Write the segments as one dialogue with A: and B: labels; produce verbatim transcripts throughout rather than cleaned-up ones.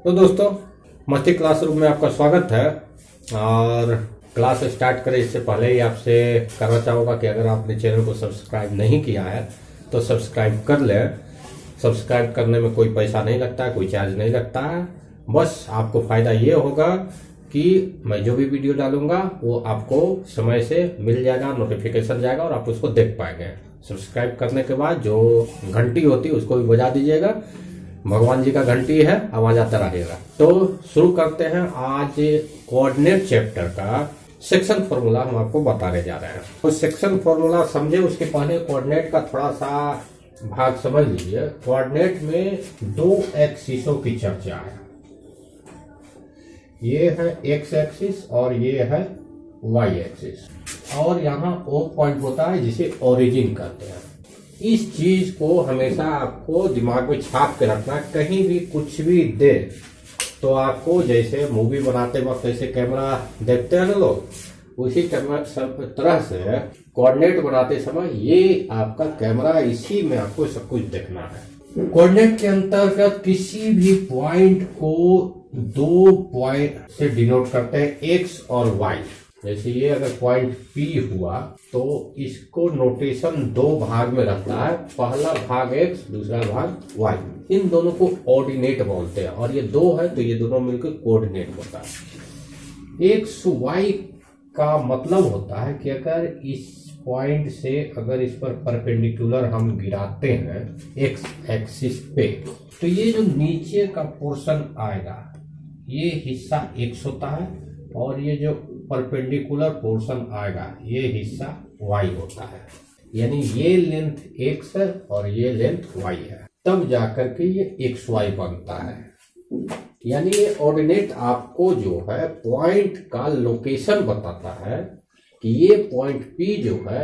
A: तो दोस्तों मस्ती क्लासरूम में आपका स्वागत है। और क्लास स्टार्ट करें इससे पहले ही आपसे कहना चाहूँगा कि अगर आपने चैनल को सब्सक्राइब नहीं किया है तो सब्सक्राइब कर लें। सब्सक्राइब करने में कोई पैसा नहीं लगता है, कोई चार्ज नहीं लगता है। बस आपको फायदा ये होगा कि मैं जो भी वीडियो डालूंगा वो आपको समय से मिल जाएगा, नोटिफिकेशन जाएगा और आप उसको देख पाएंगे। सब्सक्राइब करने के बाद जो घंटी होती है उसको भी बजा दीजिएगा। भगवान जी का घंटी है, आवाज आता रहेगा। तो शुरू करते हैं आज कोऑर्डिनेट चैप्टर का सेक्शन फॉर्मूला हम आपको बताने जा रहे हैं। तो सेक्शन फॉर्मूला समझे उसके पहले कोऑर्डिनेट का थोड़ा सा भाग समझ लीजिए। कोऑर्डिनेट में दो एक्सिसों की चर्चा है। ये है एक्स एक्सिस और ये है वाई एक्सिस, और यहाँ ओ पॉइंट होता है जिसे ओरिजिन कहते हैं। इस चीज को हमेशा आपको दिमाग में छाप के रखना है। कहीं भी कुछ भी दे तो आपको, जैसे मूवी बनाते वक्त ऐसे कैमरा देखते हैं ना लोग, उसी तरह से कोऑर्डिनेट बनाते समय ये आपका कैमरा, इसी में आपको सब कुछ देखना है। कोऑर्डिनेट के अंतर्गत किसी भी पॉइंट को दो पॉइंट से डिनोट करते हैं, एक्स और वाई। जैसे ये अगर पॉइंट P हुआ तो इसको नोटेशन दो भाग में रखता है, पहला भाग x, दूसरा भाग y। इन दोनों को ऑर्डिनेट बोलते हैं, और ये दो है तो ये दोनों मिलकर कोऑर्डिनेट होता है। एक्स वाई का मतलब होता है कि अगर इस पॉइंट से अगर इस पर परपेंडिकुलर हम गिराते हैं एक्स एक्सिस पे, तो ये जो नीचे का पोर्शन आएगा ये हिस्सा x होता है, और ये जो परपेंडिकुलर पोर्शन आएगा ये हिस्सा y होता है। यानी ये लेंथ x है और ये लेंथ y है, तब जाकर के ये एक्स वाई बनता है। यानी ये ऑर्डिनेट आपको जो है पॉइंट का लोकेशन बताता है कि ये पॉइंट P जो है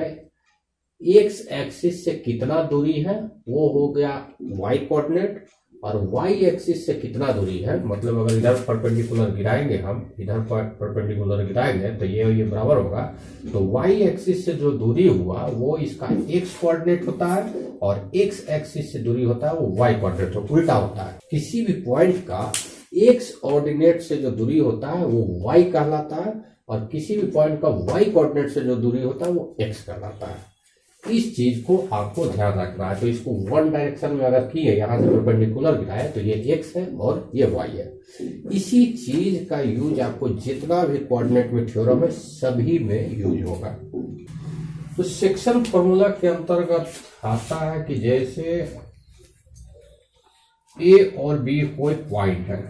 A: x एक्सिस से कितना दूरी है, वो हो गया y कोऑर्डिनेट, और y एक्सिस से कितना दूरी है, मतलब अगर इधर परपेंडिकुलर गिराएंगे हम, इधर परपेंडिकुलर गिराएंगे तो ये ये बराबर होगा, तो y एक्सिस से जो दूरी हुआ वो इसका x कोऑर्डिनेट होता है, और x एक्सिस से दूरी होता है वो y कोऑर्डिनेट, उल्टा होता है। किसी भी पॉइंट का x ऑर्डिनेट से जो दूरी होता है वो y कहलाता है, और किसी भी पॉइंट का y कोऑर्डिनेट से जो दूरी होता है वो x कहलाता है। इस चीज को आपको ध्यान रखना है। तो इसको वन डायरेक्शन में अगर किए, यहां से परपेंडिकुलर गिराए तो ये x है और ये y है। इसी चीज का यूज आपको जितना भी कोऑर्डिनेट में थ्योरम है सभी में यूज होगा। तो सेक्शन फॉर्मूला के अंतर्गत आता है कि जैसे a और b कोई पॉइंट है,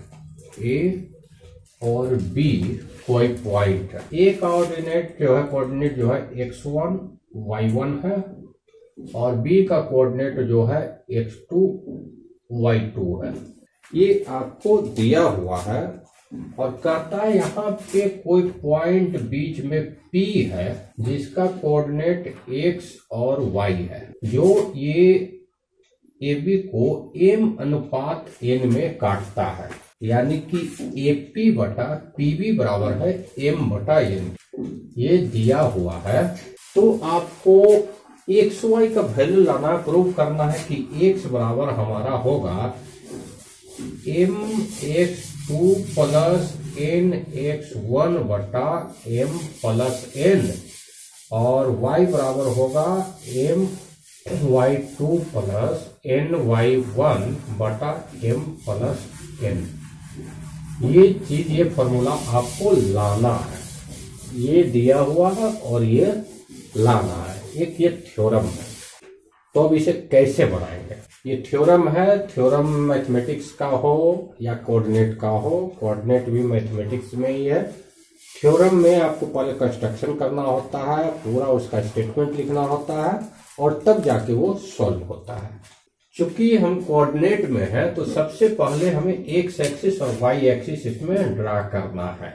A: a और b कोई पॉइंट है। a का ऑर्डिनेट जो है, कोऑर्डिनेट जो है एक्स वन वाई वन है, और b का कोऑर्डिनेट जो है एक्स टू वाई टू है। ये आपको दिया हुआ है और कहता है यहाँ पे कोई पॉइंट बीच में P है जिसका कोऑर्डिनेट x और y है, जो ये A B को m अनुपात n में काटता है। यानी कि A P बटा P B बराबर है m बटा n, ये दिया हुआ है। तो आपको एक्स वाई का वैल्यू लाना, प्रूव करना है कि x बराबर हमारा होगा m x two plus N x one बटा एम प्लस एन, और y बराबर होगा M y two plus N y one बटा एम प्लस एन। ये चीज, ये फॉर्मूला आपको लाना है। ये दिया हुआ है और ये लाना है। एक ये थ्योरम है। तो अब इसे कैसे बनाएंगे? ये थ्योरम है। थ्योरम मैथमेटिक्स का हो या कोऑर्डिनेट का हो, कोऑर्डिनेट भी मैथमेटिक्स में ही है। थ्योरम में आपको पहले कंस्ट्रक्शन करना होता है, पूरा उसका स्टेटमेंट लिखना होता है, और तब जाके वो सॉल्व होता है। चूंकि हम कोऑर्डिनेट में है तो सबसे पहले हमें एक्स एक्सिस और वाई एक्सिस इसमें ड्रा करना है।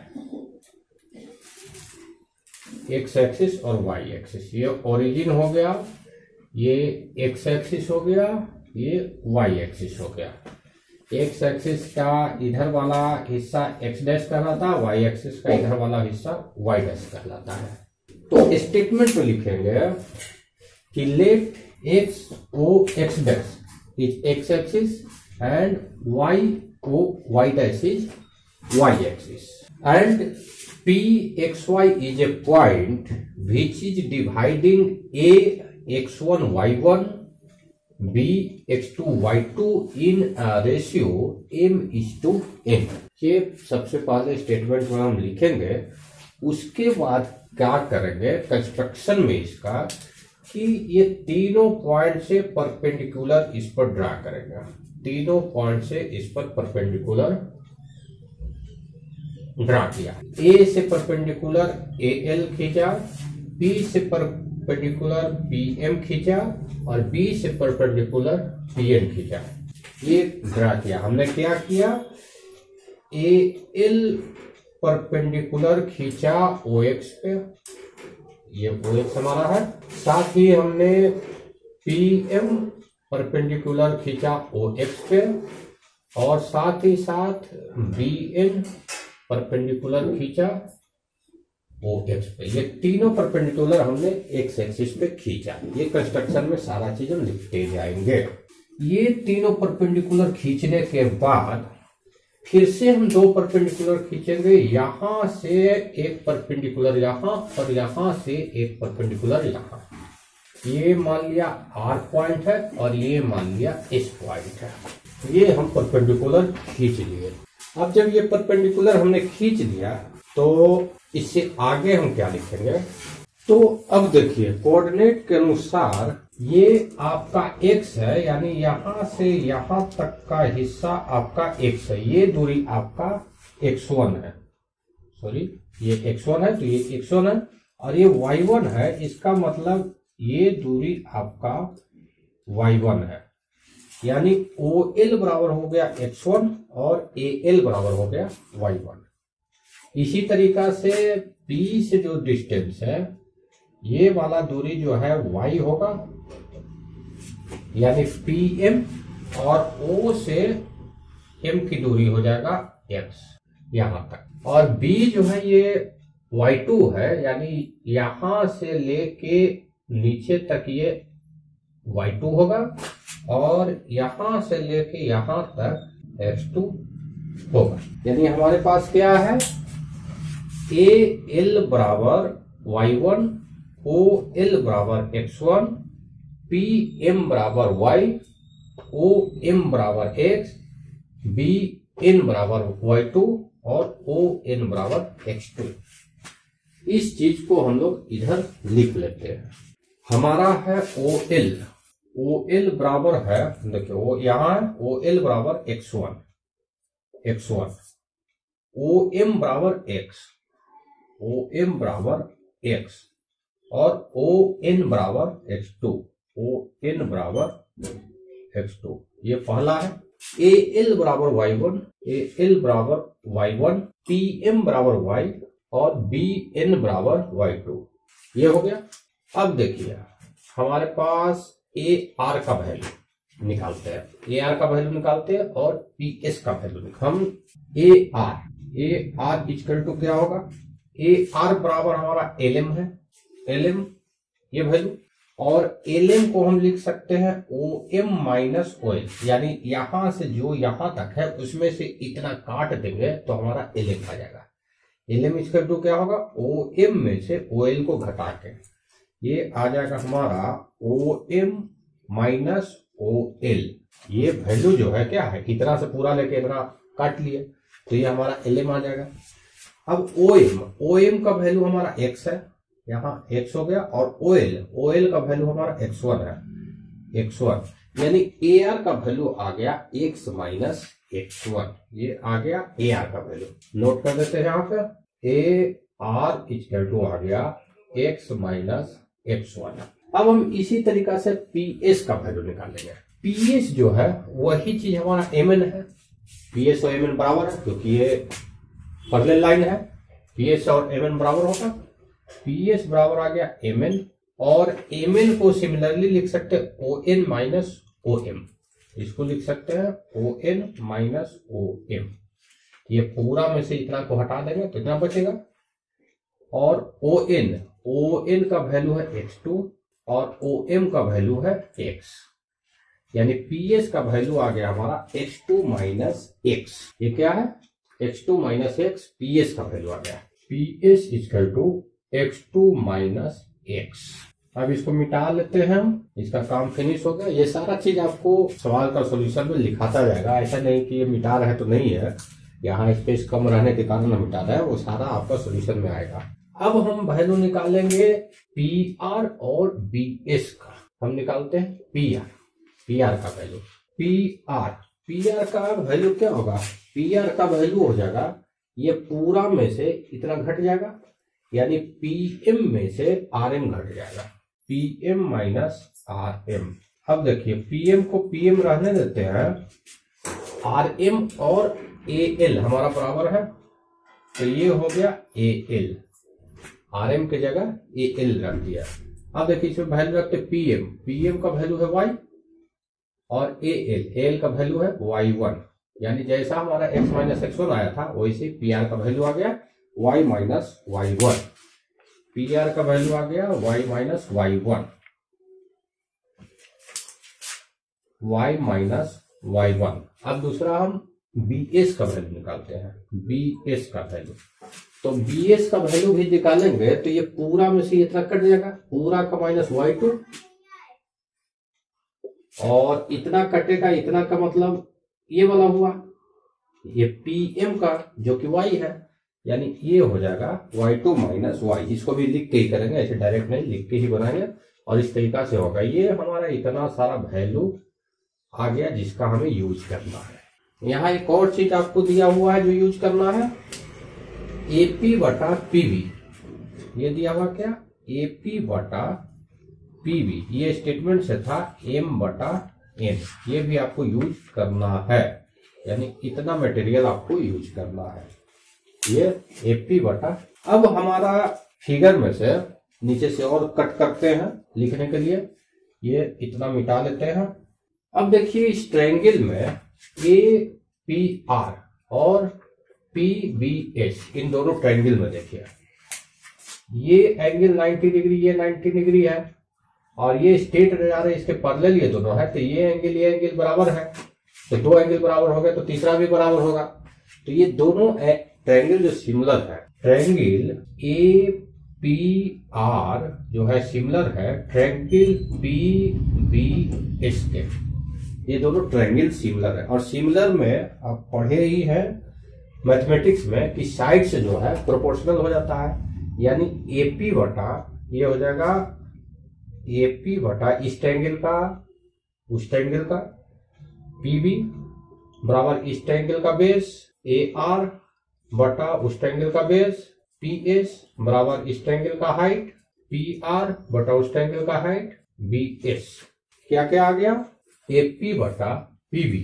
A: एक्स एक्सिस और वाई एक्सिस, ये ओरिजिन हो गया, ये एक्स एक्सिस हो गया, ये वाई एक्सिस हो गया। एक्स एक्सिस का इधर वाला हिस्सा एक्स डैश कहलाता है, वाई एक्सिस का इधर वाला हिस्सा वाई डैश कहलाता है। तो स्टेटमेंट में लिखेंगे कि let X O X dash is x axis and y O y dash is y axis and P x y is a point which is dividing A x one y one B x two y two in a ratio m is to n। ये सबसे पहले statement में हम लिखेंगे, उसके बाद क्या करेंगे कंस्ट्रक्शन में इसका कि ये तीनों पॉइंट से परपेंडिकुलर इस पर ड्रा करेंगे। तीनों पॉइंट से इस पर परपेंडिकुलर ड्रा किया। ए से परपेंडिकुलर ए एल खींचा, बी से परपेंडिकुलर पी एम खींचा और बी से परपेंडिकुलर पी एन खींचा। ये ड्रा किया हमने। क्या किया, ए एल परपेंडिकुलर खींचा ओ एक्स पे, ये ओ एक्स हमारा है। साथ ही हमने पी एम परपेंडिकुलर खींचा ओ एक्स पे और साथ ही साथ बी एन परपेंडिकुलर खींचा ओ एक्स पे। ये तीनों परपेंडिकुलर हमने एक्स एक्सिस पे खींचा। ये कंस्ट्रक्शन में सारा चीज हम लिखते जाएंगे। ये तीनों परपेंडिकुलर खींचने के बाद फिर से हम दो परपेंडिकुलर खींचेंगे, यहां से एक परपेंडिकुलर यहां और यहां से एक परपेंडिकुलर यहां। ये मान लिया आर पॉइंट है और ये मान लिया एस पॉइंट है। ये हम परपेंडिकुलर खींच लिए। अब जब ये परपेंडिकुलर हमने खींच लिया तो इससे आगे हम क्या लिखेंगे, तो अब देखिए कोऑर्डिनेट के अनुसार ये आपका x है, यानी यहां से यहां तक का हिस्सा आपका x है। ये दूरी आपका एक्स वन है, सॉरी ये एक्स वन है तो ये एक्स वन है और ये वाई वन है। इसका मतलब ये दूरी आपका वाई वन है, यानी ओ एल बराबर हो गया एक्स वन और ए एल बराबर हो गया वाई वन। इसी तरीका से P से जो डिस्टेंस है ये वाला दूरी जो है y होगा, यानी पी एम और O से m की दूरी हो जाएगा x यहां तक। और B जो है ये वाई टू है, यानी यहां से लेके नीचे तक ये वाई टू होगा और यहां से लेके यहां तक एक्स टू होगा। यानी हमारे पास क्या है, ए एल बराबर वाई वन, ओ एल बराबर एक्स वन, पी एम बराबर वाई, ओ एम बराबर एक्स, बी एन बराबर वाई टू और ओ एन बराबर एक्स टू। इस चीज को हम लोग इधर लिख लेते हैं। हमारा है ओ एल, ओ एल बराबर है, देखिए वो यहां है, ओ एल बराबर x one, x one, O M बराबर एक्स, ओ एम बराबर एक्स और ओ एन बराबर एक्स टू, ओ एन बराबर एक्स टू। ये पहला है। ए एल बराबर वाई वन, ए एल बराबर वाई वन, पी एम बराबर वाई और बी एन बराबर वाई टू। ये हो गया। अब देखिए हमारे पास ए आर का वैल्यू निकालते हैं, ए आर का वैल्यू निकालते हैं और पी एस का वैल्यू निकालते हैं। हम A R, A R equal to क्या होगा, ए आर बराबर हमारा एल एम है, एल एम ये वैल्यू, और एल एम को हम लिख सकते हैं O M minus O L, यानी यहां से जो यहां तक है उसमें से इतना काट देंगे तो हमारा एल एम आ जाएगा। एल एम इक्वल टू क्या होगा, ओ एम में से ओ एल को घटा के ये आ जाएगा हमारा O M minus O L. ये वैल्यू जो है क्या है, इतना से पूरा लेके इतना काट लिए तो ये हमारा एल एम आ जाएगा। अब ओ एम, ओ एम का वैल्यू हमारा x है, यहाँ x हो गया, और ओ एल, ओ एल का वैल्यू हमारा एक्स वन है, एक्स वन, यानी ए आर का वैल्यू आ गया x माइनस एक्स वन। ये आ गया ए आर का वैल्यू। नोट कर देते हैं यहाँ पे, ए आर इक्वल टू आ गया x माइनस एक्स वन। अब हम इसी तरीका से पी एस का वैल्यू निकालेंगे। पी एस जो है वही चीज हमारा एम एन है, पी एस और एम एन बराबर है क्योंकि ये पैरेलल लाइन है। पी एस और एम एन बराबर होगा, पी एस बराबर आ गया एम एन, और एम एन को सिमिलरली लिख सकते हैं O N minus O M, इसको लिख सकते हैं O N minus O M. ये पूरा में से इतना को हटा देंगे तो इतना बचेगा, और ओ एन, ओ एन का वैल्यू है एक्स टू और ओ एम का वैल्यू है x। यानी पी एस का वैल्यू आ गया हमारा एक्स टू माइनस एक्स। ये क्या है? X two minus x, P S का वैल्यू आ गया। P S equal to x two minus x. अब इसको मिटा लेते हैं हम, इसका काम फिनिश हो गया। ये सारा चीज आपको सवाल का सॉल्यूशन में लिखाता जाएगा, ऐसा नहीं कि ये मिटा रहे तो नहीं है, यहाँ स्पेस कम रहने के कारण हम मिटा रहे हैं, वो सारा आपका सॉल्यूशन में आएगा। अब हम वैल्यू निकालेंगे पी आर और बी एस का। हम निकालते हैं पी आर, पी आर का value. P R P R का वैल्यू क्या होगा? पी आर का वैल्यू हो जाएगा, ये पूरा में से इतना घट जाएगा, यानी पी एम में से आर एम घट जाएगा, P M minus R M. अब देखिए पी एम को पी एम रहने देते हैं, आर एम और ए एल हमारा बराबर है, तो ये हो गया ए एल, आर एम की जगह ए एल रख दिया। अब देखिए इसमें वैल्यू रखते पी एम, पी एम का वैल्यू है वाई और ए एल, ए एल का वैल्यू है वाई वन, यानी जैसा हमारा x माइनस एक्स वन आया था वैसे पी आर का वैल्यू आ गया y minus y one. P R का वैल्यू आ गया y minus y one, y minus y one. अब दूसरा हम बी एस का वैल्यू निकालते हैं, बी एस का वैल्यू। तो बी एस का वैल्यू भी निकालेंगे तो ये पूरा में से इतना कट जाएगा, पूरा का माइनस वाई टू, और इतना कटेगा, इतना का मतलब ये वाला हुआ, ये पी एम का जो कि y है, यानी ये हो जाएगा वाई टू माइनस वाई। इसको भी लिख के ही करेंगे, ऐसे डायरेक्ट नहीं, लिख के ही बनाएंगे और इस तरीका से होगा। ये हमारा इतना सारा वैल्यू आ गया जिसका हमें यूज करना है। यहाँ एक और चीज आपको दिया हुआ है जो यूज करना है, एपी बटा पीवी। ये दिया हुआ क्या? एपी बटा पीवी। ये स्टेटमेंट से था एम बटा एन, ये भी आपको यूज करना है, यानी इतना मटेरियल आपको यूज करना है, ये एपी बटा। अब हमारा फिगर में से नीचे से और कट करते हैं लिखने के लिए, ये इतना मिटा लेते हैं। अब देखिए इस ट्रायंगल में ए पी आर और पी बी एस, इन दोनों ट्रायंगल में देखिए ये एंगल नाइन्टी डिग्री, ये नाइन्टी डिग्री है, और ये स्ट्रेट जा रहे इसके पैरेलल ये दोनों है, तो ये एंगल ये एंगल बराबर है, तो दो एंगल बराबर हो गए तो तीसरा भी बराबर होगा। तो ये दोनों ट्रायंगल जो सिमिलर है, ट्रायंगल ए पी आर जो है सिमिलर है ट्रायंगल पी बी एस के, ये दोनों ट्रायंगल सिमिलर है। और सिमिलर में आप पढ़े ही हैं मैथमेटिक्स में कि साइड से जो है प्रोपोर्शनल हो जाता है, यानी एपी बटा ये हो जाएगा एपी बटा इस ट्रायंगल का उस ट्रायंगल का, पीबी बराबर इस ट्रायंगल का बेस, ए आर बटा उस ट्रायंगल का बेस, पी एस बराबर इस ट्रायंगल का हाइट, पी आर बटा उस ट्रायंगल का हाइट, बी एस। क्या क्या आ गया? एपी बटा पीबी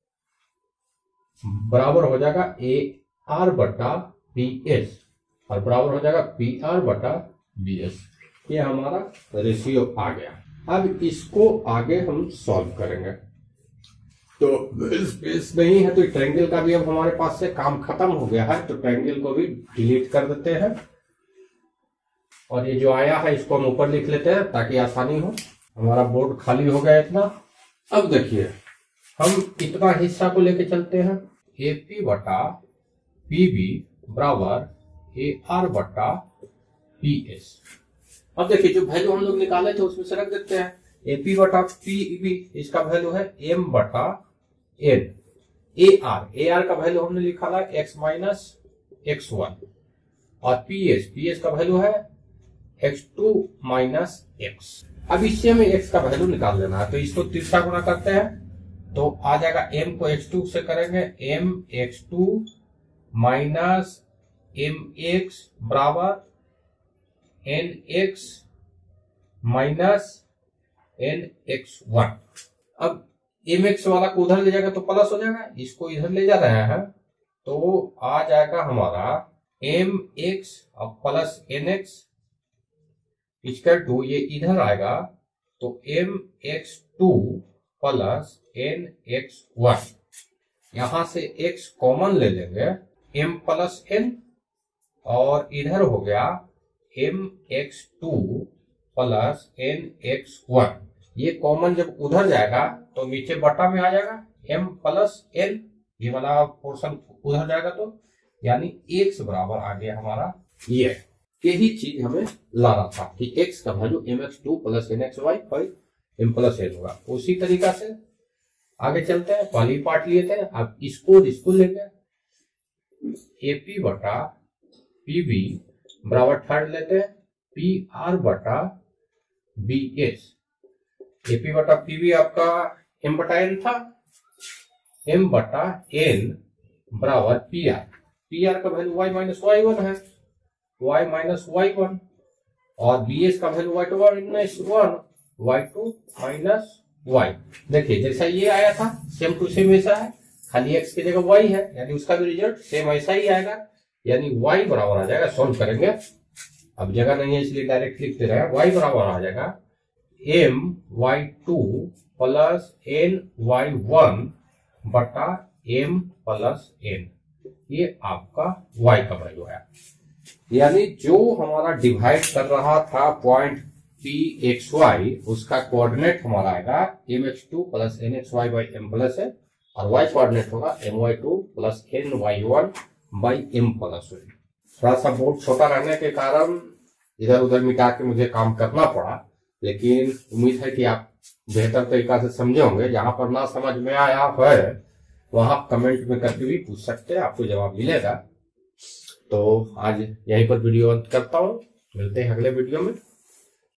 A: बराबर हो जाएगा ए आर बटा पी एस और बराबर हो जाएगा पी आर बटा बी एस। ये हमारा रेशियो आ गया। अब इसको आगे हम सॉल्व करेंगे। तो स्पेस नहीं है तो ट्रायंगल का भी अब हमारे पास से काम खत्म हो गया है, तो ट्रायंगल को भी डिलीट कर देते हैं और ये जो आया है इसको हम ऊपर लिख लेते हैं ताकि आसानी हो। हमारा बोर्ड खाली हो गया इतना। अब देखिए हम इतना हिस्सा को लेके चलते हैं, ए पी बटा पी बी बराबर ए आर बटा पी एस। अब देखिए जो वैल्यू हम लोग निकाले थे उसमें से रख देते हैं, एपी बटा पीबी इसका वैल्यू है एम बटा N, A R A R का वैल्यू हमने लिखा था एक्स माइनस एक्स वन, और पी एस पी एस का वैल्यू है एक्स टू माइनस एक्स। अब इससे हमें एक्स का वैल्यू निकाल लेना है, तो इसको तीसरा गुना करते हैं तो आ जाएगा एम को एक्स टू से करेंगे, M x two minus M x बराबर N x minus N x one. अब एम एक्स वाला को उधर ले जाएगा तो प्लस हो जाएगा, इसको इधर ले जा रहे हैं तो आ जाएगा हमारा एम एक्स और plus N x equal to, ये इधर आएगा तो M x two plus N x one. यहां से x कॉमन ले लेंगे, m प्लस एन, और इधर हो गया M x two plus N x one. ये कॉमन जब उधर जाएगा तो नीचे बटा में आ जाएगा m प्लस एन, ये वाला पोर्शन उधर जाएगा, तो यानी x बराबर आ गया हमारा ये। यही चीज हमें लाना था कि x का value M x two plus N x y और m प्लस एन होगा। उसी तरीका से आगे चलते हैं, पहली पार्ट लेते हैं। अब इसको इसको लेंगे, एपी बटा पीबी बराबर थर्ड लेते हैं पी आर बटा बी एस। एपी बटा पीबी आपका एम बटा एन था, एम बटा एन बराबर पी आर। पी आर का value y minus y one है, वाई माइनस वाई वन, और बी एस का value y two minus one, y two minus y. देखिए जैसा ये आया था सेम टू सेम ऐसा है, खाली एक्स की जगह वाई है, यानी उसका भी रिजल्ट सेम ऐसा ही आएगा, यानी वाई बराबर आ जाएगा। सॉल्व करेंगे, अब जगह नहीं है इसलिए डायरेक्ट लिख दे रहे हैं। वाई बराबर आ जाएगा M y two plus N y one बटा एम प्लस एन, ये आपका y का वैल्यू है। यानी जो हमारा डिवाइड कर रहा था पॉइंट पी एक्स वाई, उसका कोऑर्डिनेट हमारा आएगा M x two plus N x y by M plus N, और y कोऑर्डिनेट होगा M y two plus N y one by M plus N. थोड़ा सा बोर्ड छोटा रहने के कारण इधर उधर मिटा के मुझे काम करना पड़ा, लेकिन उम्मीद है कि आप बेहतर तरीका से समझे होंगे। जहां पर ना समझ में आया है वहां कमेंट में करके भी पूछ सकते हैं, आपको जवाब मिलेगा। तो आज यहीं पर वीडियो अंत करता हूं, मिलते हैं अगले वीडियो में।